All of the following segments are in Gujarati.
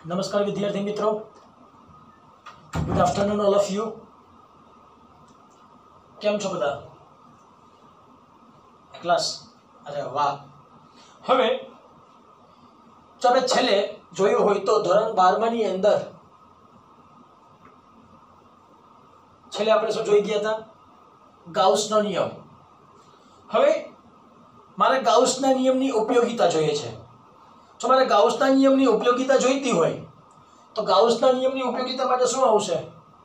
नमस्कार विद्यार्थी मित्रों, good afternoon all of you. केम छो बधा? क्लास? अरे वाह। હવે તમે છેલ્લે જોયું હોય તો ધોરણ 12 ની અંદર છેલ્લે આપણે શું જોઈ ગયા હતા? ગાઉસનો નિયમ। હવે મારે ગાઉસના નિયમની ઉપયોગિતા જોઈએ છે। જો મારે ગાઉસના નિયમની ઉપયોગિતા જોઈતી હોય તો ગાઉસના નિયમની ઉપયોગિતા માટે શું આવશે?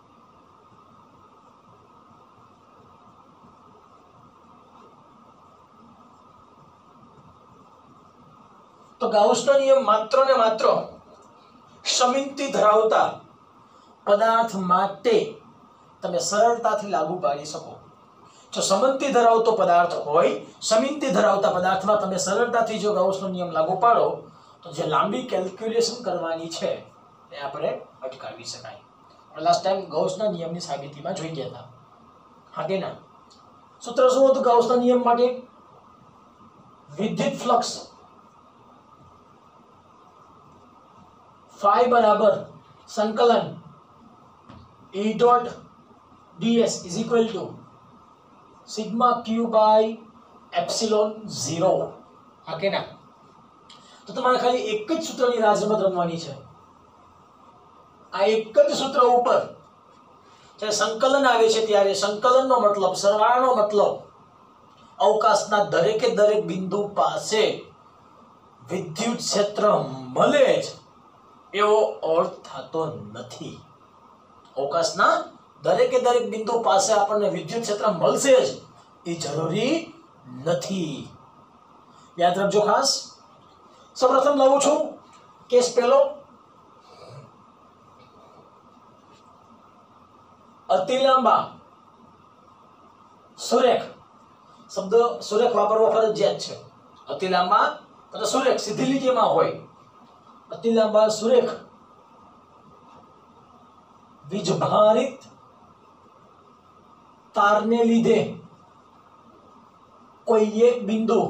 તો ગાઉસનો નિયમ માત્ર ને માત્ર સમિતિ ધરાવતા પદાર્થ માટે તમે સરળતાથી લાગુ પાડી શકો। જો સમિતિ ધરાવતો પદાર્થ હોય, સમિતિ ધરાવતા પદાર્થમાં તમે સરળતાથી જો ગાઉસનો નિયમ લાગુ પાડો તો જે લાંબી કેલ્ક્યુલેશન કરવાની છે એ આપણે અટકાવી શકાય। આપણે લાસ્ટ ટાઈમ ગાઉસના નિયમની સાબિતીમાં જોઈ ગયા હતા, હા કે ના? સૂત્ર શું હતું ગાઉસના નિયમ માટે? વિદ્યુત ફ્લક્સ phi बराबर संकलन E dot ds is equal to sigma q by epsilon 0, હા કે ના? તો તમારે ખાલી એક જ સૂત્રની રાજરમત રમવાની છે। આ એક જ સૂત્ર ઉપર જ્યારે સંકલન આવે છે ત્યારે સંકલનનો મતલબ, સરવાળાનો મતલબ અવકાશના દરેકે દરેક બિંદુ પાસે વિદ્યુત ક્ષેત્ર મળે જ એવો અર્થ થતો નથી। અવકાશના દરેકે દરેક બિંદુ પાસે આપણને વિદ્યુત ક્ષેત્ર મળશે જ એ જરૂરી નથી। યાદ રાખજો ખાસ। સૌપ્રથમ લાવું છું કેસ પહેલો, અતિ લાંબા સુરેખ। શબ્દ સુરેખ વાપરવો ફરજિયાત છે। અતિ લાંબા અને સુરેખ સીધી લીટીમાં હોય। અતિ લાંબા સુરેખ વીજભારિત તારને લીધે કોઈ એક બિંદુ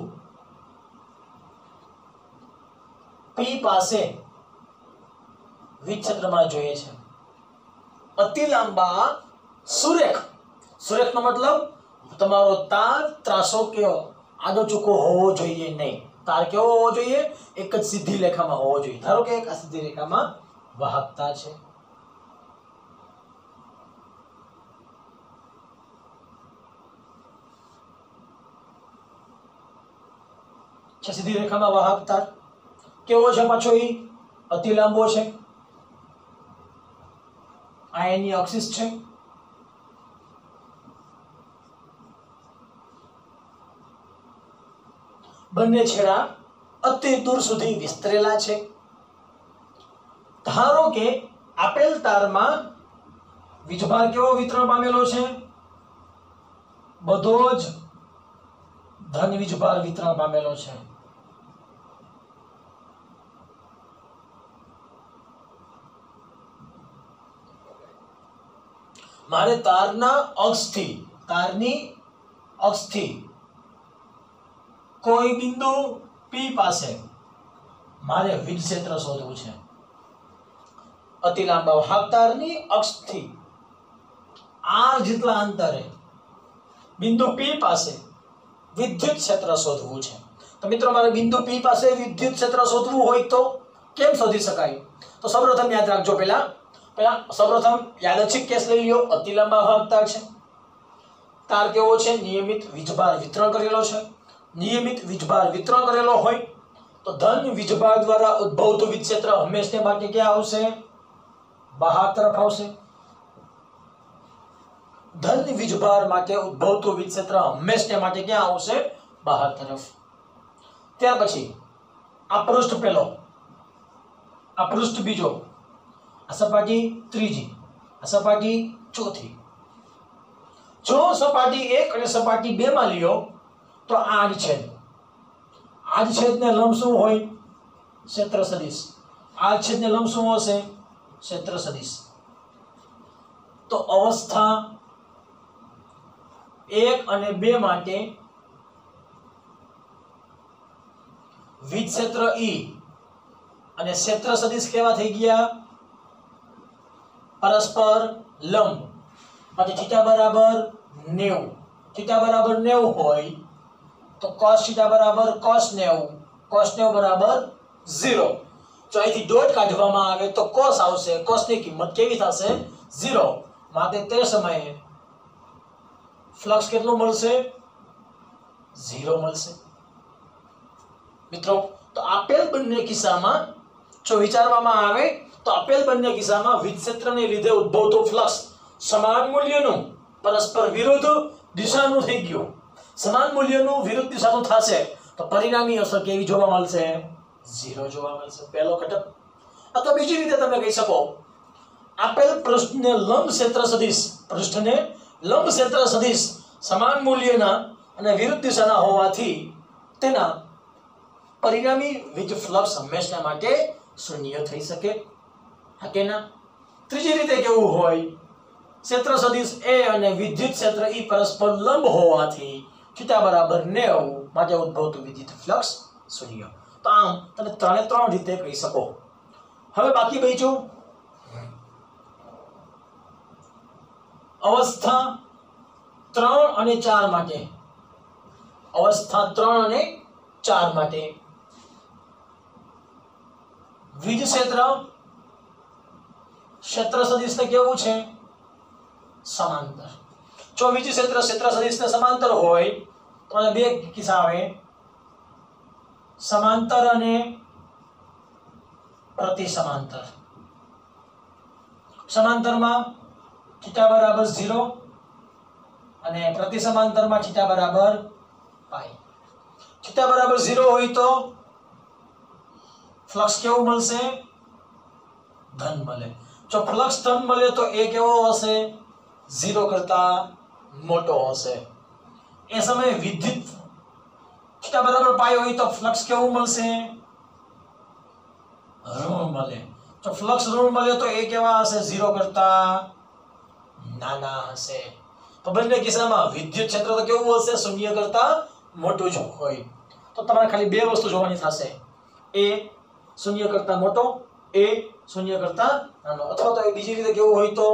P પાસે વિદ્યુતક્ષેત્રમાં જોઈએ છે। અતિ લાંબા સુરેખ, સુરેખનો મતલબ તમારો તાર ત્રાસો કેવો આડો ચૂકો હોવો જોઈએ નહીં। તાર કેવો હોવો જોઈએ? એક જ સીધી રેખામાં હોવો જોઈએ। ધારો કે એક આ સીધી રેખામાં વાહકતા છે, સીધી રેખામાં વાહકતા કેવો છે? પાછો એ અતિ લાંબો છે, આ એની અક્ષિસ છે। બંને છેડા અતિ દૂર સુધી વિસ્તરેલા છે। ધારો કે આપેલ તારમાં વીજભાર કેવો વિતરણ પામેલો છે? બધો જ ધન વીજભાર વિતરણ પામેલો છે। મારે તારની અક્ષથી કોઈ બિંદુ P પાસે મારે વિદ્યુત ક્ષેત્ર શોધવું છે। અતિ લાંબા વાહક તારની અક્ષથી r જેટલા અંતરે બિંદુ P પાસે વિદ્યુત ક્ષેત્ર શોધવું છે। તો મિત્રો મારે બિંદુ P પાસે વિદ્યુત ક્ષેત્ર શોધવું હોય તો કેમ શોધી શકાય? તો સૌપ્રથમ યાદ રાખજો, પહેલા સૌપ્રથમ યાદચ્છિક કેસ લઈ લ્યો। અતિ લાંબા વાહક તાર છે, તાર કેવો છે? નિયમિત વીજભાર વિતરણ કરેલો છે। નિયમિત વીજભાર વિતરણ કરેલો હોય તો ધન વીજભાર દ્વારા ઉદ્ભવતું વિદ્યુત ક્ષેત્ર હંમેશા માટે ક્યાં આવશે? બહાર તરફ આવશે। ધન વીજભાર માટે ઉદ્ભવતું વિદ્યુત ક્ષેત્ર હંમેશા માટે ક્યાં આવશે? બહાર તરફ। ત્યાર પછી આ પૃષ્ઠ પહેલો, આ પૃષ્ઠ બીજો, આ સપાટી ત્રીજી, આ સપાટી ચોથી। જો સપાટી 1 અને સપાટી 2 માં લ્યો તો આડછેદને લંબ શું હોય? ક્ષેત્ર સદિશ। આડછેદને લંબ શું હશે? ક્ષેત્ર સદિશ। તો અવસ્થા 1 અને 2 માટે વિદ્યુત ક્ષેત્ર E અને ક્ષેત્ર સદિશ કેવા થઈ ગયા? પરસ્પર લંબ. માટે θ બરાબર 90. θ બરાબર 90 હોય તો cos θ બરાબર cos 90. cos 90 બરાબર 0. જો અહીંથી ડોટ કાઢવામાં આવે તો cos આવશે. cos ની કિંમત કેવી થશે? 0. માટે તે સમયે ફ્લક્સ કેટલું મળશે? 0 મળશે. મિત્રો, તો આપેલ બંને કિસ્સામાં જો વિચારવામાં આવે તો આપેલ બંને કિસ્સામાં વિદ્યુત ક્ષેત્રને લીધે ઉદ્ભવતું ફ્લક્સ સમાન મૂલ્યનું પરસ્પર વિરુદ્ધ દિશાનું થઈ ગયું. સમાન મૂલ્યનું વિરુદ્ધ દિશાનું થશે તો પરિણામી અસર કેવી જોવા મળશે? 0 જોવા મળશે. પહેલો ઘટક. અથવા બીજી રીતે તમે કહી શકો, આપેલ પૃષ્ઠને લંબ ક્ષેત્ર સદિશ સમાન મૂલ્યના અને વિરુદ્ધ દિશાના હોવાથી તેના પરિણામી વિદ્યુત ફ્લક્સ હંમેશા માટે શૂન્ય થઈ શકે. હા કે ના? ત્રીજી રીતે કેવું હોય, ક્ષેત્ર સદિશ A અને વિદ્યુત ક્ષેત્ર E પરસ્પર લંબ હોવાથી θ બરાબર 90 માટે ઉદ્ભવતું વિદ્યુત ફ્લક્સ શૂન્ય. તો આમ તમે ત્રણે ત્રણ રીતે કહી શકો. હવે બાકી બચ્યું અવસ્થા 3 અને 4 માટે. અવસ્થા 3 અને 4 માટે વિદ્યુત ક્ષેત્ર સદિશને કેવું છે? સમાંતર. જો વિદ્યુત ક્ષેત્ર સદિશને સમાંતર હોય તો બે કિસ્સા આવે, સમાંતર અને પ્રતિ સમાંતર. સમાંતરમાં θ બરાબર 0 અને પ્રતિ સમાંતરમાં θ બરાબર π. θ બરાબર 0 હોય તો ફ્લક્સ કેવું મળશે? ધન મળે. જો ફ્લક્સ ધન મળે તો એ કેવો હશે? 0 કરતા મોટો હશે. એ સમયે વિદ્યુત θ બરાબર π હોય તો ફ્લક્સ કેવું મળશે? ઋણ મળે. જો ફ્લક્સ ઋણ મળે તો એ કેવા હશે? 0 કરતા નાના હશે. તો બંને કિસ્સામાં વિદ્યુત ક્ષેત્ર તો કેવું હશે? 0 કરતા મોટું જ હોય. તો તમારે ખાલી બે વસ્તુ જોવાની થશે, એ 0 કરતા મોટો, એ 0 કરતા નાનો. અથવા તો બીજી રીતે કેવું હોય તો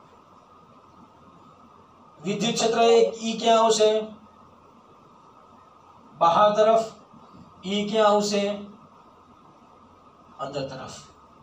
વિદ્યુત ક્ષેત્ર એ E ક્યાં આવશે? બહાર તરફ. E ક્યાં આવશે? અંદર તરફ.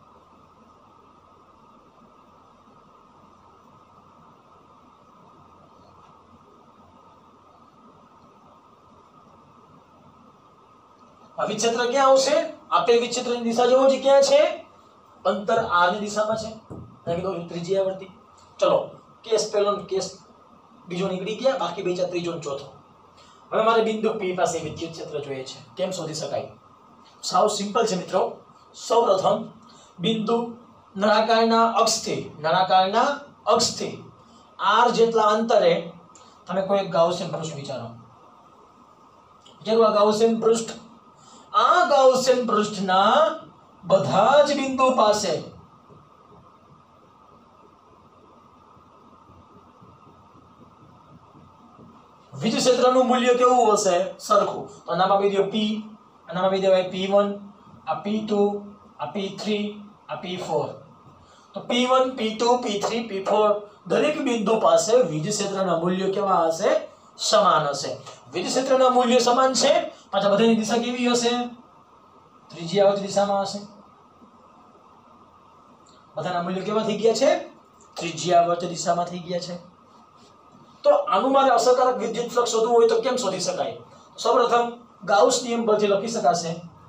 વિદ્યુત ક્ષેત્ર ક્યાં આવશે? આપેલ વિદ્યુત ક્ષેત્રની દિશા જોવો છે ક્યાં છે? અંતર r ની દિશામાં છે. મેં કીધું ત્રીજી આવર્તી. ચલો, કેસ પહેલો કેસ બીજો નીકળી ગયા, બાકી બેચા ત્રીજો અને ચોથો. હવે મારે બિંદુ P પાસે વિદ્યુત ક્ષેત્ર જોઈએ છે. કેમ શોધી શકાય? સાવ સિમ્પલ છે મિત્રો. સૌપ્રથમ બિંદુ નળાકારના અક્ષથી r જેટલા અંતરે તમે કોઈ ગાઉસિયન પૃષ્ઠ વિચારો. જેવું ગાઉસિયન પૃષ્ઠ, આ ગાઉસિયન પૃષ્ઠના બધા જ બિંદુ પાસે વિદ્યુત ક્ષેત્રનું મૂલ્ય કેવું હશે? સરખું. તો આનામાં આપી દો P, આનામાં આપી દેવાય P1, આ P2, આ P3, આ P4. તો P1, P2, P3, P4 દરેક બિંદુ પાસે વિદ્યુત ક્ષેત્રના મૂલ્યો કેવા હશે? સમાન હશે. વિદ્યુત ક્ષેત્રના મૂલ્ય સમાન છે, પાછા બધાની દિશા કેવી હશે? ત્રીજી આવર્તી દિશામાં હશે. બધાના મૂલ્યો કેવા થઈ ગયા છે? ત્રીજી આવર્તી દિશામાં થઈ ગયા છે. તો આનું મારે અસરકારક વિદ્યુત ફ્લક્સ શોધવું હોય તો કેમ શોધી શકાય? સૌપ્રથમ ગાઉસ નિયમ પરથી લખી શકાશે.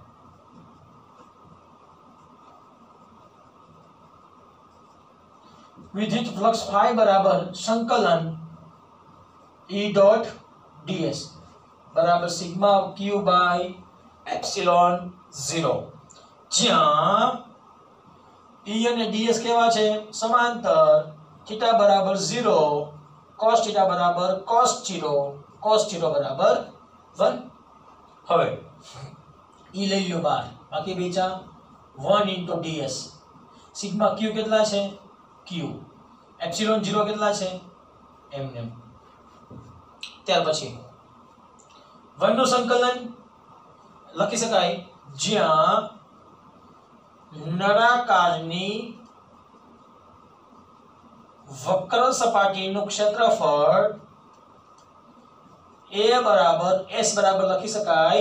વિદ્યુત ફ્લક્સ phi બરાબર સંકલન E ડોટ ds બરાબર સિગ્મા q બાય એપ્સિલોન 0, જ્યાં E અને ds કેવા છે? સમાંતર. θ બરાબર 0, cos θ બરાબર cos 0, cos 0 બરાબર 1. હવે E લઈ લો બહાર, બાકી બેચા 1 * ds. સિગ્મા q કેટલા છે? q. એપ્સિલોન 0 કેટલા છે? m. ત્યાર પછી 1 નું સંકલન લખી શકાય, જ્યાં નળાકારની વક્ર સપાટીનું ક્ષેત્રફળ a બરાબર s બરાબર લખી શકાય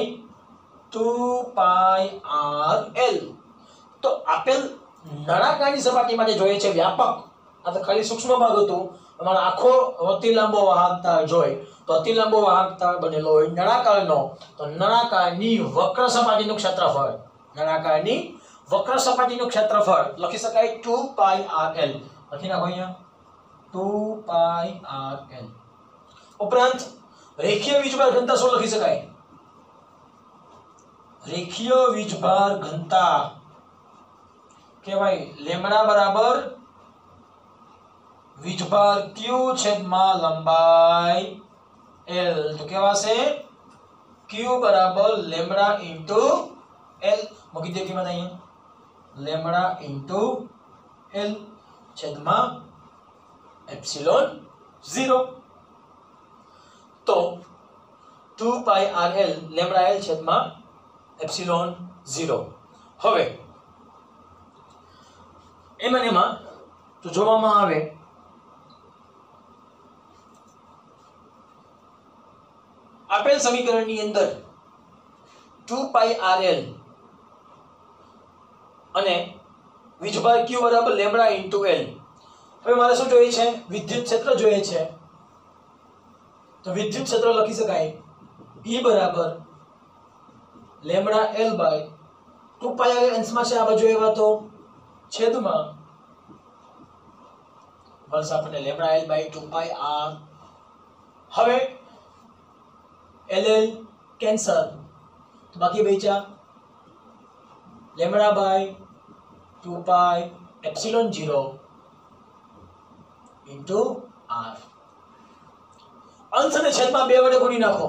2πr_l. તો આપેલ નળાકારની સપાટી માટે જોઈએ છે વ્યાપક, આ તો ખાલી સૂક્ષ્મ ભાગ હતો, અમારો આખો અતિ લાંબો વાહકતા જોઈ તો અતિ લાંબો વાહકતા બનેલો હોય નળાકારનો, તો નળાકારની વક્ર સપાટીનું ક્ષેત્રફળ, નળાકારની વક્ર સપાટીનું ક્ષેત્રફળ લખી શકાય 2πr_l. લખી નાખો અહીંયા 2πr_l. ઉપરાંત રેખીય વીજભાર ઘનતા શું લખી શકાય? રેખીય વીજભાર ઘનતા કહેવાય લેમ્ડા બરાબર વીજભાર q છેદમાં લંબાઈ l. તો કહેવાશે q બરાબર લેમ્ડા ઇન્ટુ l. મૂકી દે કિંમત અહીંયા લેમ્ડા ઇન્ટુ l છેદમાં એપ્સિલોન 0. તો 2πr_l લેમ્ડા l છેદમાં એપ્સિલોન 0. હવે એમાં તો જોવામાં આવે આપેલ સમીકરણની અંદર 2πr_l અને વીજભાર q બરાબર લેમ્ડા ઇન્ટુ l. હવે મારે શું જોઈએ છે? વિદ્યુત ક્ષેત્ર જોઈએ છે. તો વિદ્યુત ક્ષેત્ર લખી શકાય E બરાબર લેમ્ડા l બાય 2πr અંશમાં છે આ બાજુ એવા તો છેદમાં બસ આપણે લેમ્ડા l બાય 2πr. હવે l કેન્સલ, તો બાકી બચ્યા lambda by 2π epsilon 0 into r. અંશ અને છેદમાં બે વડે ગુણી નાખો,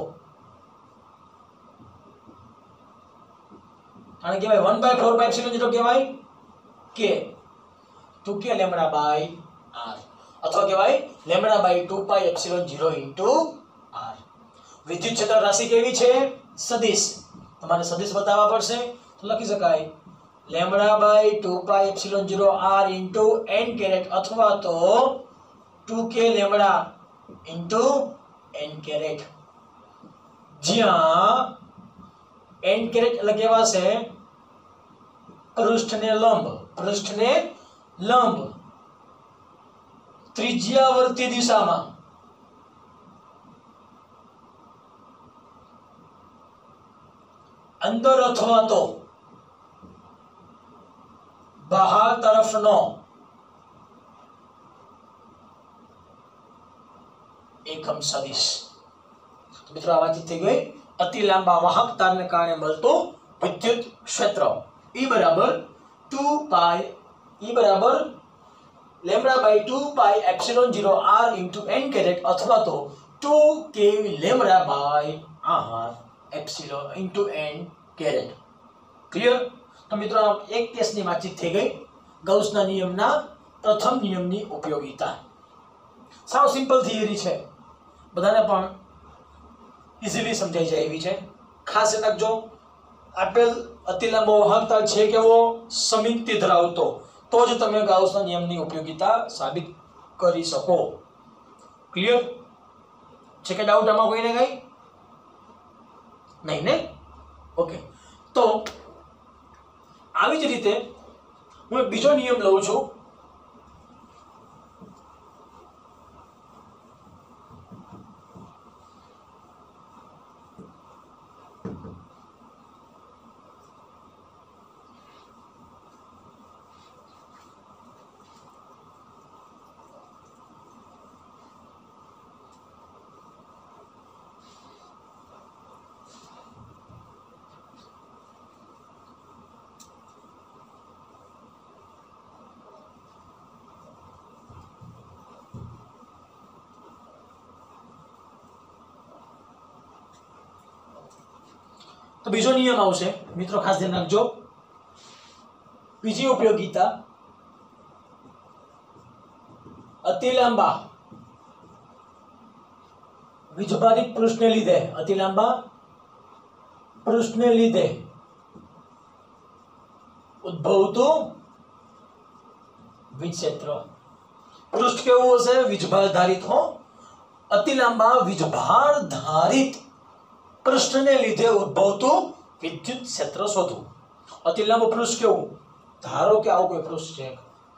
આને કહેવાય 1/4 એપ્સિલોન 0 કહેવાય k 2k lambda by r, અથવા કહેવાય lambda by 2π epsilon 0 into r. વિદ્યુત ક્ષેત્ર રાશિ કેવી છે? સદિશ. તમારે સદિશ બતાવવા પડશે તો લખી શકાય lambda by 2π epsilon 0 r into n caret, અથવા તો 2k lambda into n caret, જ્યાં n કેરેટ એટલે કહેવાશે પૃષ્ઠને લંબ, પૃષ્ઠને લંબ ત્રિજ્યાવર્તી દિશામાં અંદર અથવા તો બહાર તરફનો એકમ સદિશ. મિત્રો આ વાતચીત થઈ ગઈ અતિ લાંબા વાહકતાને કારણે મળતું વિદ્યુત ક્ષેત્ર. E બરાબર 2π E બરાબર lambda by 2π epsilon 0 r into n caret, અથવા તો 2k lambda by r epsilon into n caret. Clear? તો મિત્રો એક કેસની વાતચીત થઈ ગઈ ગૌસના નિયમના પ્રથમ નિયમની ઉપયોગિતા. સાવ સિમ્પલ થિયરી છે, બધાને પણ ઇઝીલી સમજાઈ જાય એવી છે. ખાસ રાખજો, આપેલ અતિ લાંબો વાહકતા છે કેવો? સમિતિ ધરાવતો, તો જ તમે ગાઉસના નિયમની ઉપયોગિતા સાબિત કરી શકો. ક્લિયર છે કે ડાઉટ આમાં કોઈને કઈ નહીં ને? ઓકે, તો આવી જ રીતે હું એક બીજો નિયમ લઉં છું. તો બીજો નિયમ આવશે મિત્રો, ખાસ ધ્યાન રાખજો. બીજી ઉપયોગિતા, અતિ લાંબા વીજભારિત પૃષ્ઠને લીધે, અતિ લાંબા પૃષ્ઠને લીધે ઉદ્ભવતું વીજ ક્ષેત્ર. પૃષ્ઠ કેવું હશે? વીજભાર ધારિત હો. અતિ લાંબા વીજભાર ધારિત પૃષ્ઠને લીધે ઉદ્ભવતું વિદ્યુત ક્ષેત્ર શોધવું. અતિ લાંબુ પૃષ્ઠ કેવું? ધારો કે આવું કોઈ પૃષ્ઠ છે,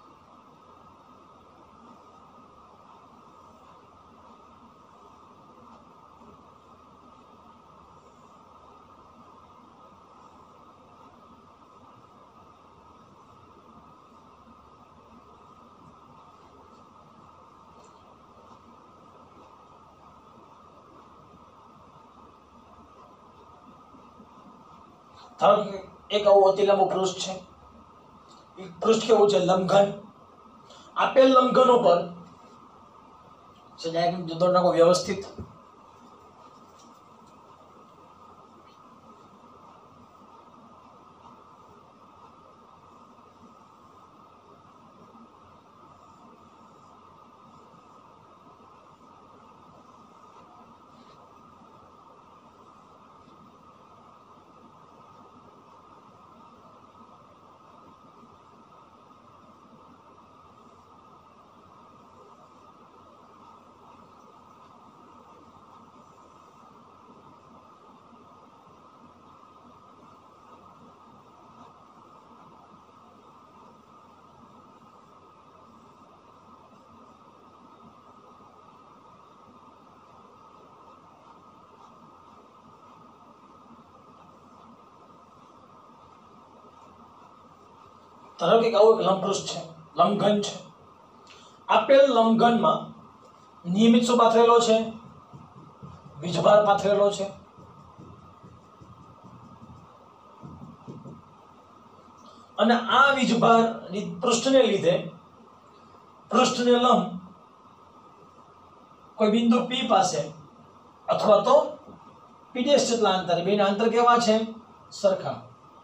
ધારો કે એક આવું અતિ લાંબુ પૃષ્ઠ છે. પૃષ્ઠ કેવું છે? લંબઘન. આપેલ લંબઘન ઉપર દોડ નાખો વ્યવસ્થિત. ધારો કે આવું એક લંબપૃષ્ઠ છે, લંબઘન છે. આપેલ લંબઘનમાં નિયમિત શું પાથરેલો છે? વીજભાર પાથરેલો છે. અને આ વીજભાર પૃષ્ઠને લીધે પૃષ્ઠને લંબ કોઈ બિંદુ P પાસે અથવા તો P' જેટલા અંતરે, બેના અંતર કેવા છે? સરખા.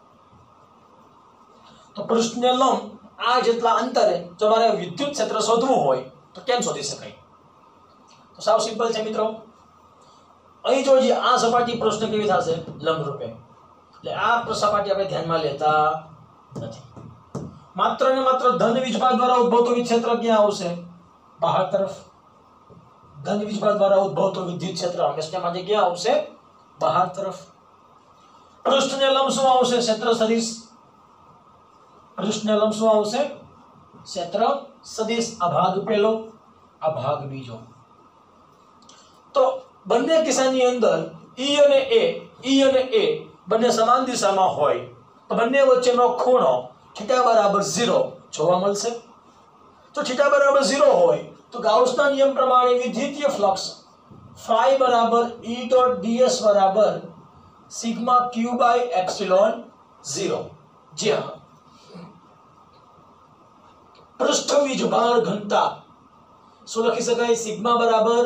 તો પૃષ્ઠને લંબ આ જેટલા અંતરે જો મારે વિદ્યુત ક્ષેત્ર શોધવું હોય તો કેમ શોધી શકાય? તો સાવ સિમ્પલ છે મિત્રો. અહીં જોજી આ સપાટી પૃષ્ઠ કેવી થશે? લંબ રૂપે. એટલે આ સપાટી આપણે ધ્યાનમાં લેતા નથી. માત્ર ને માત્ર ધન વીજભાર દ્વારા ઉદ્ભવતું વિદ્યુત ક્ષેત્ર ક્યાં આવશે? બહાર તરફ. ધન વીજભાર દ્વારા ઉદ્ભવતું વિદ્યુત ક્ષેત્ર હંમેશા માટે ક્યાં આવશે? બહાર તરફ. પૃષ્ઠને લંબ શું આવશે? ક્ષેત્ર સદિશ. પૃષ્ઠને લંબ શું આવશે? ક્ષેત્ર સદિશ. આ ભાગ પહેલો, આ ભાગ બીજો. તો બંને કિસ્સાની અંદર E અને A બંને સમાન દિશામાં હોય તો બંને વચ્ચેનો ખૂણો θ બરાબર 0 જોવા મળશે. જો θ બરાબર 0 હોય તો ગાઉસના નિયમ પ્રમાણે વિદ્યુતીય ફ્લક્સ phi બરાબર E ડોટ ds બરાબર સિગ્મા q બાય એપ્સિલોન 0, જ્યાં પૃષ્ઠ વીજભાર ઘનતા શું લખી શકાય? સિગ્મા બરાબર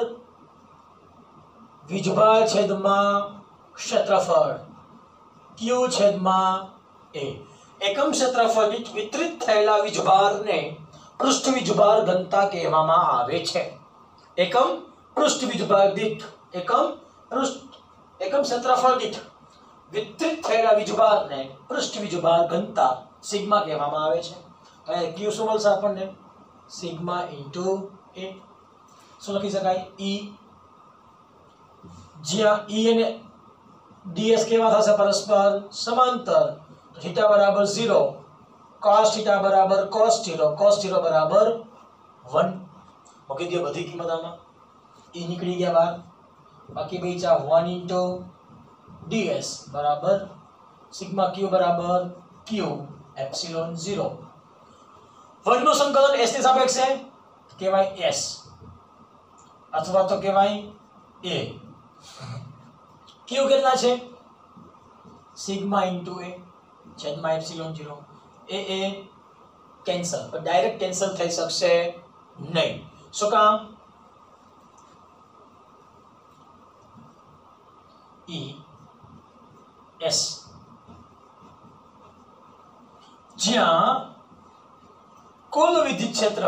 વીજભાર છેદમાં ક્ષેત્રફળ q છેદમાં a. એકમ ક્ષેત્રફળ દીઠ વિતરિત થયેલા વીજભારને પૃષ્ઠ વીજભાર ઘનતા કહેવામાં આવે છે. એકમ પૃષ્ઠ વીજભાર દીઠ એકમ ક્ષેત્રફળ દીઠ વિતરિત થયેલા વીજભારને પૃષ્ઠ વીજભાર ઘનતા સિગ્મા કહેવામાં આવે છે. અહીંયા q શું મળશે આપણને? Sigma into a. શું લખી શકાય? E, જ્યાં E અને ds કેવા થશે? પરસ્પર સમાંતર. θ બરાબર 0, cos θ બરાબર cos 0, cos 0 બરાબર 1. મૂકી દો બધી કિંમત આમાં. E નીકળી ગયા બહાર. બાકી બચ્યા 1 ઇન્ટુ ds બરાબર સિગ્મા q બરાબર q એપ્સિલોન 0. 1 નું સંકલન s ની સાપેક્ષે કહેવાય s અથવા તો કહેવાય a. q કેટલા છે? સિગ્મા ઇન્ટુ a છેદમાં એપ્સિલોન 0. એ કેન્સલ, પણ ડાયરેક્ટ કેન્સલ થઈ શકશે નહીં. શું કામ? E S, જ્યાં કુલ વિદ્યુત ક્ષેત્ર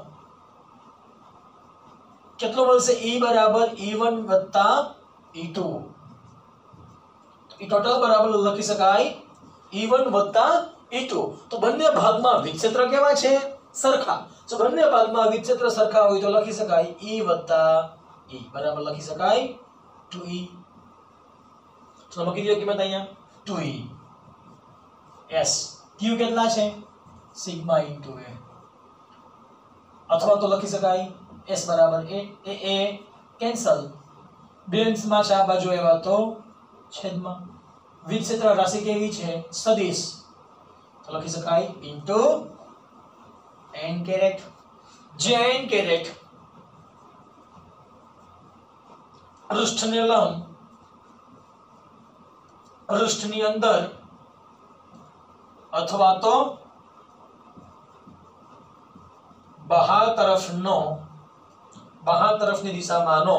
કેટલું મળશે? E બરાબર E1 વત્તા E2. એ ટોટલ બરાબર લખી શકાય E1 વત્તા E2 તો બંને ભાગમાં વિદ્યુત ક્ષેત્ર કેવા છે સરખા જો બંને ભાગમાં વિદ્યુત ક્ષેત્ર સરખા હોય તો લખી શકાય E + E બરાબર લખી શકાય 2E તો મૂકી દો કિંમત અહીંયા 2E S Q કેટલા છે સિગ્મા * A અથવા તો લખી શકાય S બરાબર A કેન્સલ બેન્સમાં છે આ બાજુ એવા તો છેદમાં વિદ્યુત ક્ષેત્ર રાશિ કેવી છે સદિશ તો લખી શકાય ઇન્ટુ n કેરેટ જે n કેરેટ પૃષ્ઠને લંબ પૃષ્ઠની અંદર અથવા તો બહાર તરફની દિશામાંનો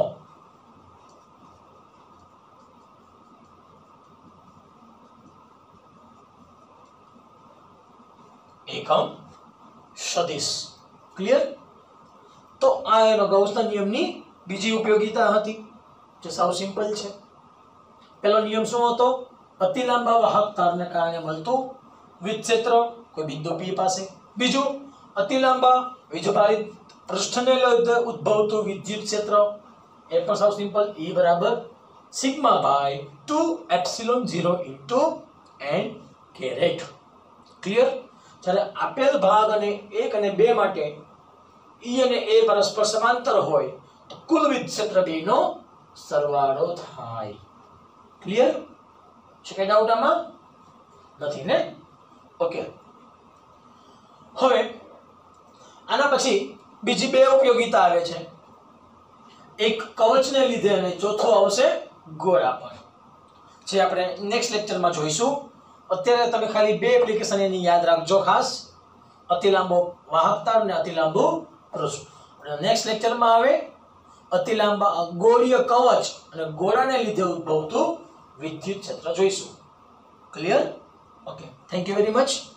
એકમ સદિશ ક્લિયર તો આ એનો ગૌસના નિયમની બીજી ઉપયોગિતા હતી જે સાવ સિમ્પલ છે પહેલો નિયમ શું હતો અતિ લાંબા વાહક તારને કારણે મળતું વિદ્યુત ક્ષેત્ર કોઈ બિંદુ P પાસે બીજું અતિ લાંબા વીજભારિત પૃષ્ઠને લઈને ઉદ્ભવતું વિદ્યુત ક્ષેત્ર એ પણ સાવ સિમ્પલ E બરાબર sigma by 2 epsilon 0 into n caret clear જ્યારે આપેલ ભાગ અને 1 અને 2 માટે E અને A પરસ્પર સમાંતર હોય તો કુલ વિદ્યુત ક્ષેત્ર બેનો સરવાળો થાય ક્લિયર છે કે ડાઉટ આમાં નથી ને ઓકે હવે આના પછી બીજી બે ઉપયોગિતા આવે છે એક કવચને લીધે અને ચોથો આવશે ગોળા પર જે આપણે નેક્સ્ટ લેક્ચરમાં જોઈશું અત્યારે તમે ખાલી બે એપ્લિકેશન એની યાદ રાખજો ખાસ અતિ લાંબો વાહક તાર અને અતિ લાંબુ પૃષ્ઠ નેક્સ્ટ લેક્ચરમાં આવે અતિ લાંબા ગોળીય કવચ અને ગોળાને લીધે ઉદ્ભવતું વિદ્યુત ક્ષેત્ર જોઈશું clear okay thank you very much